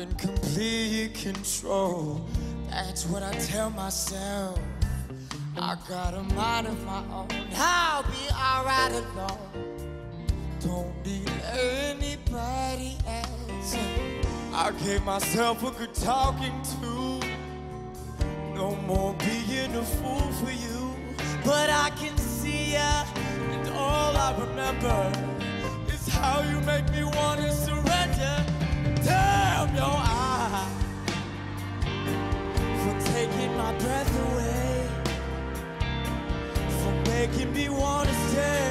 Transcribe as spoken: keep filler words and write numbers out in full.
in complete control. That's what I tell myself. I got a mind of my own. I'll be alright alone. Don't need anybody else. I gave myself a good talking to. No more being a fool for you. But I can see ya, and all I remember is how you make me want to surrender. Damn your eye for taking my breath away, for making me want to stay.